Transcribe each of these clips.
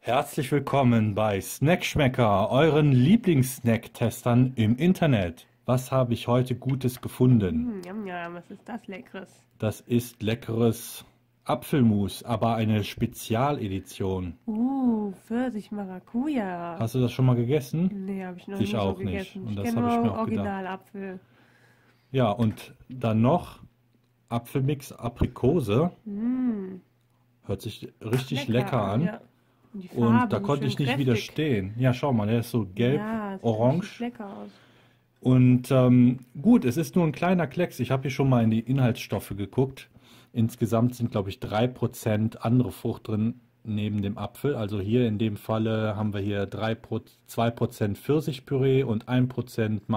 Herzlich willkommen bei Snackschmecker, euren Lieblingssnack-Testern im Internet. Was habe ich heute Gutes gefunden? Jam, jam, was ist das Leckeres? Das ist leckeres Apfelmus, aber eine Spezialedition. Pfirsich-Maracuja. Hast du das schon mal gegessen? Nee, habe ich noch Ich nie so auch nicht. gegessen. Und Ich das kenne habe ich mir nur auch gedacht. Originalapfel. Ja, und dann noch Apfelmix Aprikose. Hört sich richtig lecker an. Ja. Und die Und Farbe da so konnte schön ich nicht kräftig. widerstehen. Ja, schau mal, der ist so gelb, Ja, sieht richtig orange. lecker aus. Und gut, es ist nur ein kleiner Klecks. Ich habe hier schon mal in die Inhaltsstoffe geguckt. Insgesamt sind, glaube ich, 3% andere Frucht drin neben dem Apfel. Also hier in dem Falle haben wir hier 2% Pfirsichpüree und 1%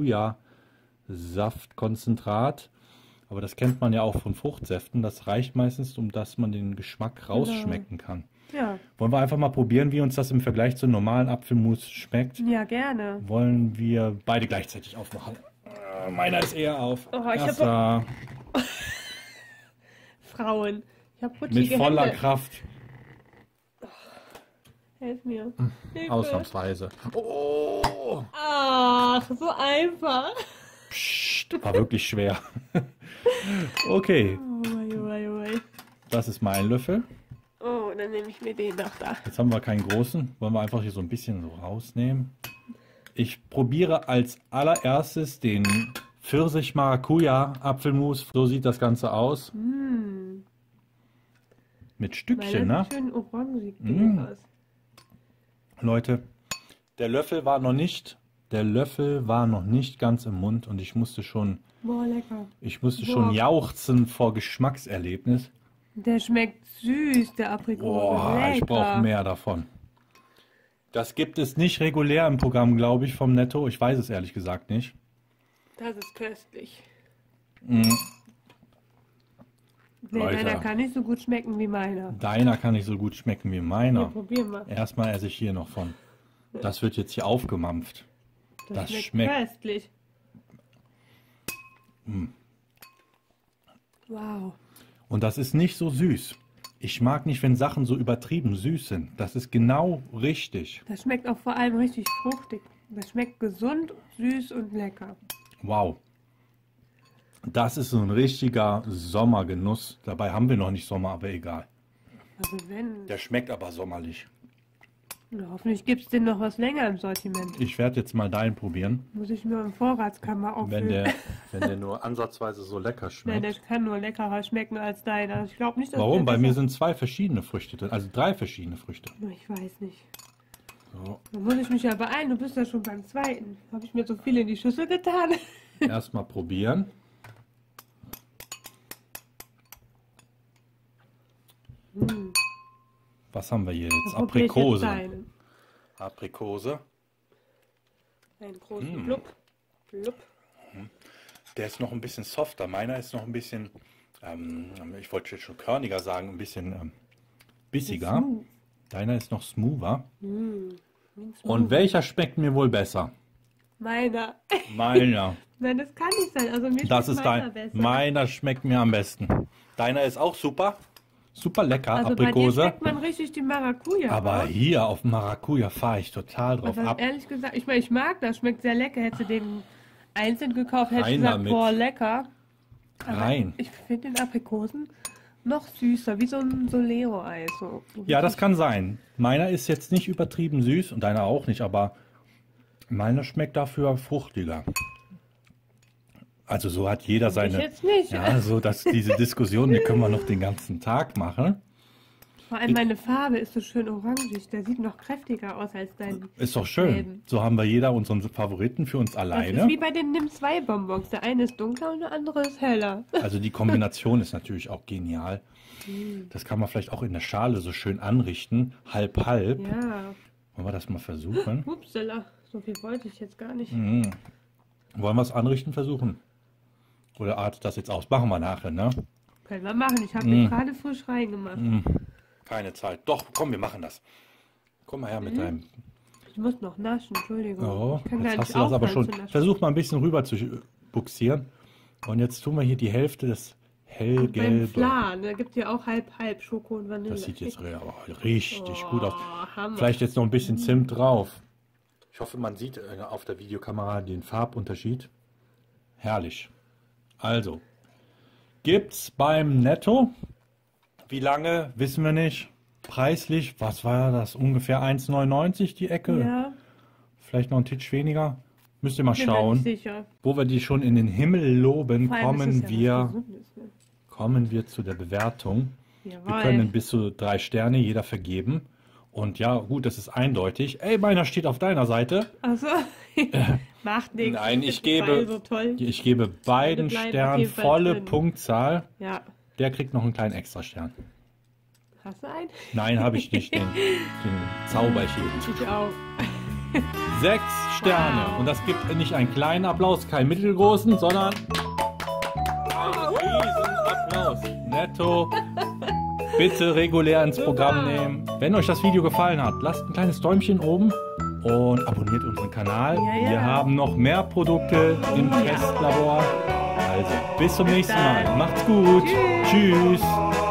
Maracuja-Saftkonzentrat. Aber das kennt man ja auch von Fruchtsäften. Das reicht meistens, um dass man den Geschmack rausschmecken kann. Ja. Wollen wir einfach mal probieren, wie uns das im Vergleich zum normalen Apfelmus schmeckt? Ja, gerne. Wollen wir beide gleichzeitig aufmachen? Meiner ist eher auf. Oh, ich Erster, Frauen. Ich habe mit rutschige voller Hände. Kraft. Helf mir. Hilfe. Ausnahmsweise. Oh, Ach, so einfach. psst, war wirklich schwer. Okay, Oh, wei, wei, wei. das ist mein Löffel. Oh, dann nehme ich mir den noch da. Jetzt haben wir keinen großen. Wollen wir einfach hier so ein bisschen so rausnehmen. Ich probiere als allererstes den Pfirsich-Maracuja-Apfelmus. So sieht das Ganze aus. Mit Stückchen, Meiner ne? sieht schön orangig aus. Leute, der Löffel war noch nicht ganz im Mund und ich musste schon Boah, lecker. schon jauchzen vor Geschmackserlebnis. Der schmeckt süß, der Aprikose. Boah, lecker. ich brauche mehr davon. Das gibt es nicht regulär im Programm, glaube ich, vom Netto. Ich weiß es ehrlich gesagt nicht. Das ist köstlich. Mm. Nee, Leute. deiner kann nicht so gut schmecken wie meiner. Deiner kann nicht so gut schmecken wie Wir meiner. probieren mal. Erstmal esse ich hier noch von. Das wird jetzt hier aufgemampft. Das schmeckt. köstlich. Wow. Und das ist nicht so süß. Ich mag nicht, wenn Sachen so übertrieben süß sind. Das ist genau richtig. Das schmeckt auch vor allem richtig fruchtig. Das schmeckt gesund, süß und lecker. Wow. Das ist so ein richtiger Sommergenuss. Dabei haben wir noch nicht Sommer, aber egal. Also wenn. Der schmeckt aber sommerlich. Na, hoffentlich gibt es den noch was länger im Sortiment. Ich werde jetzt mal deinen probieren. Muss ich mir im Vorratskammer auffüllen. Wenn der nur ansatzweise so lecker Nein, der schmeckt. kann nur leckerer schmecken als deiner. Ich glaube nicht, dass Warum? der Bei mir besser- sind 2 verschiedene Früchte drin. Also 3 verschiedene Früchte. Ich weiß nicht. So, Da muss ich mich ja beeilen. Du bist ja schon beim zweiten. Habe ich mir so viel in die Schüssel getan? erstmal probieren. Was haben wir hier jetzt? Dann probiere ich jetzt Aprikose. deinen. Aprikose. Einen großen Blub. Blub. Der ist noch ein bisschen softer. Meiner ist noch ein bisschen, ich wollte jetzt schon körniger sagen, ein bisschen bissiger. Smooth. Deiner ist noch smoother. Smooth. Und welcher schmeckt mir wohl besser? Meiner. Meiner. Nein, das kann nicht sein. Also mir Das schmeckt ist meiner dein. besser. Meiner schmeckt mir am besten. Deiner ist auch super. Super lecker, Also bei dir Aprikose. schmeckt man richtig die Maracuja. Aber raus. hier auf Maracuja fahre ich total drauf Aber ab. ehrlich gesagt, ich meine, ich mag das. Schmeckt sehr lecker. Hättest du den einzeln gekauft, hätte ich Rein gesagt, damit. boah, lecker. Aber Rein. ich finde den Aprikosen noch süßer, wie so ein Solero-Eis. So Ja, das kann sein. Meiner ist jetzt nicht übertrieben süß und deiner auch nicht, aber meiner schmeckt dafür fruchtiger. Also so hat jeder Ich seine. jetzt nicht. Ja, so dass diese Diskussion, die können wir noch den ganzen Tag machen. Vor allem meine Farbe ist so schön orangig. Der sieht noch kräftiger aus als dein. Ist doch schön. Gelben. So haben wir jeder unseren Favoriten für uns Das ist alleine. wie bei den Nimm-2-Bonbons. Der eine ist dunkler und der andere ist heller. Also die Kombination ist natürlich auch genial. Das kann man vielleicht auch in der Schale so schön anrichten. Halb, halb. Ja. Wollen wir das mal versuchen? Upsala. So viel wollte ich jetzt gar nicht. Wollen wir es anrichten versuchen? Oder artet das jetzt aus? Machen wir nachher, ne? Können wir machen. Ich habe den gerade frisch reingemacht. Keine Zeit. Doch, komm, wir machen das. Komm mal her mit deinem. Ich muss noch naschen, Entschuldigung. Oh, ich kann jetzt gar hast nicht du das aber aufhören schon. zu naschen. Versuch mal ein bisschen rüber zu buxieren. Und jetzt tun wir hier die Hälfte des Beim Hellgelbe. Flan, da gibt ja auch halb Schoko und Vanille. Das sieht jetzt aber richtig gut aus. Hammer. Vielleicht jetzt noch ein bisschen Zimt drauf. Ich hoffe, man sieht auf der Videokamera den Farbunterschied. Herrlich. Also, gibt's beim Netto. Wie lange, wissen wir nicht. Preislich, was war das? Ungefähr 1,99 die Ecke? Ja, Vielleicht noch ein Tick weniger. Müsst ihr mal bin mir schauen. nicht sicher. Wo wir die schon in den Himmel loben, Vor allem ist es ja was Gesundes, ne? kommen wir zu der Bewertung. Wir Jawohl. können bis zu 3 Sterne jeder vergeben. Und ja, gut, das ist eindeutig. Ey, meiner steht auf deiner Seite. Also, macht nichts. Nein, Das ich ist beide gebe, so toll. ich gebe beiden bleiben auf Sternen jeden Fall volle drin. Punktzahl. Ja. Der kriegt noch einen kleinen Extra-Stern. Hast du einen? Nein, habe ich nicht. Den zauber ich eben. Ich auch. 6 Sterne. Wow. Und das gibt nicht einen kleinen Applaus, keinen mittelgroßen, sondern einen riesen Applaus. Netto. Bitte regulär ins Programm nehmen. Wenn euch das Video gefallen hat, lasst ein kleines Däumchen oben und abonniert unseren Kanal. Ja, ja. Wir haben noch mehr Produkte im Ja. Testlabor. Also bis zum nächsten dann. Mal. Macht's gut. Tschüss. Tschüss.